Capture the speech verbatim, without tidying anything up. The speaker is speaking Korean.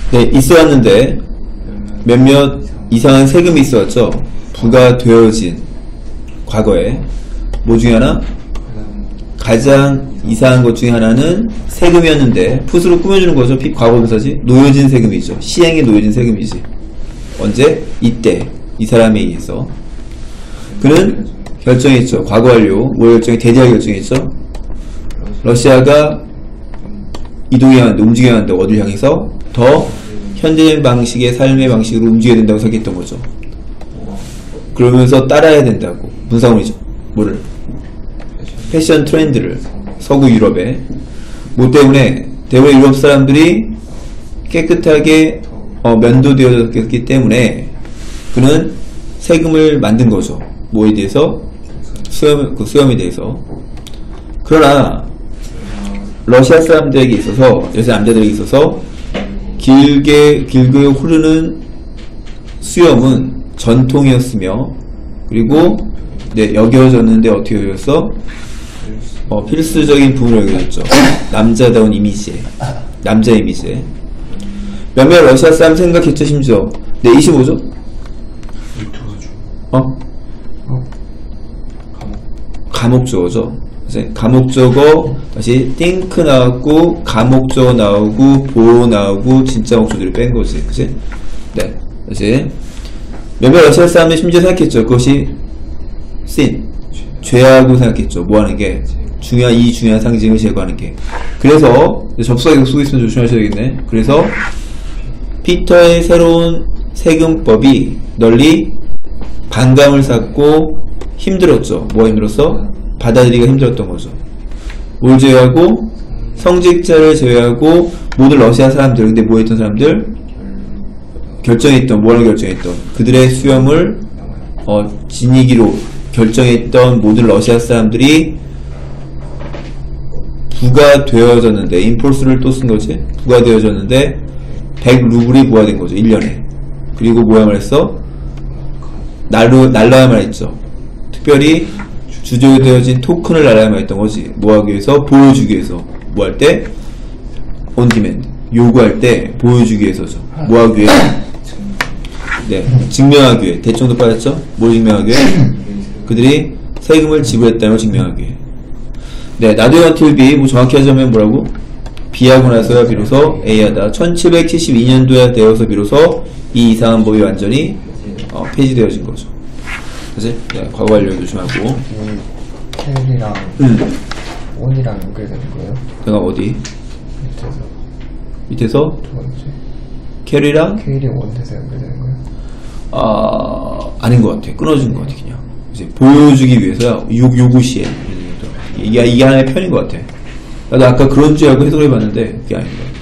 네, 있어왔는데 몇몇 이상한 세금이 있어왔죠. 부과되어진 과거에 뭐 중에 하나? 가장 이상한 것 중에 하나는 세금이었는데 풋으로 꾸며주는 거죠. 과거분사지. 놓여진 세금이죠. 시행에 놓여진 세금이지. 언제? 이때 이 사람에 의해서 그는 결정했죠. 과거 완료. 뭐 결정이? 대대할 결정했죠. 러시아가 이동해야 하는데, 움직여야 하는데 어디를 향해서 더 현대적인 방식의 삶의 방식으로 움직여야 된다고 생각했던 거죠. 그러면서 따라야 된다고. 분사원이죠. 뭐를? 패션 트렌드를. 서구 유럽에. 뭐 때문에? 대부분 유럽 사람들이 깨끗하게 어, 면도되어졌기 때문에 그는 세금을 만든 거죠. 뭐에 대해서? 수염, 그 수염에 대해서. 그러나 러시아 사람들에게 있어서, 여자 남자들에게 있어서 길게 길게 흐르는 수염은 전통이었으며, 그리고 네, 여겨졌는데 어떻게 여겼어? 어, 필수적인 부분을 여겨졌죠. 남자다운 이미지에, 남자 이미지에. 몇몇 러시아 사람 생각했죠. 심지어 네, 이십오죠? 어? 감옥적어죠. 감옥적어, 다시 띵크 나왔고, 감옥적어 나오고, 보호 나오고, 진짜 목적들을 뺀 거지. 그치? 네. 다시. 몇몇 러시아 사람들이 심지어 생각했죠. 그것이 씬, 죄하고 생각했죠. 뭐 하는 게? 중요한, 이 중요한 상징을 제거하는 게. 그래서, 접속에 쓰고 있으면 조심하셔야 되겠네. 그래서, 피터의 새로운 세금법이 널리 반감을 샀고, 힘들었죠. 뭐가 힘들었어? 받아들이기가 힘들었던 거죠. 뭘 제외하고? 성직자를 제외하고 모든 러시아 사람들, 근데 뭐 했던 사람들? 결정했던, 뭐라고 결정했던? 그들의 수염을 어, 지니기로 결정했던 모든 러시아 사람들이 부과되어졌는데, 인폴스를 또 쓴 거지? 부과되어졌는데 백 루블이 부과된 거죠. 일 년에. 그리고 뭐야말 했어? 날로, 날라야만 했죠. 특별히 주조되어진 토큰을 날아야만 했던 거지. 뭐 하기 위해서? 보여주기 위해서. 뭐 할 때? on demand. 요구할 때 보여주기 위해서죠. 뭐 하기 위해? 네, 증명하기 위해. 대충도 빠졌죠? 뭘 증명하기 위해? 그들이 세금을 지불했다는 걸 증명하기 위해. 네, 나도의 언틸비, 뭐 정확히 하자면 뭐라고? B하고 나서야 비로소 A하다. 천칠백칠십이 년도에 되어서 비로소 이 이상한 법이 완전히 어, 폐지되어진 거죠. 그치? 네, 과거 완료 조심하고. 이 켈이랑 음. 온이랑 연결되는 거예요? 내가 어디? 밑에서. 밑에서? 두 번째. 캐리랑? 켈이 원에서 연결되는 거예요? 아, 아닌 것 같아. 끊어진 것 같아, 그냥. 이제 보여주기 위해서야. 요, 요구시에. 이게, 이게 하나의 편인 것 같아. 나도 아까 그런 줄 알고 해석을 해봤는데, 그게 아닌 것 같아.